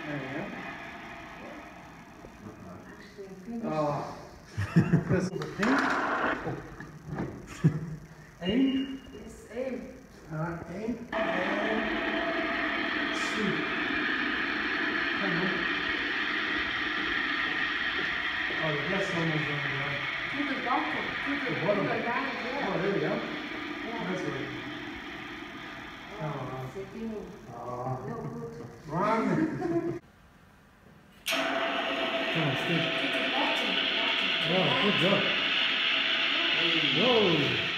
There you go. Actually, Oh. This is the thing. Aim. yes, aim. Aim. And shoot. Come on. Oh, the last one is on the right. To the bottom. To the bottom. line, yeah. Oh, there we go. Yeah. That's good. Oh, sitting. Oh. No good. Run. Come on, stick. To the bottom. Oh, good job. Whoa.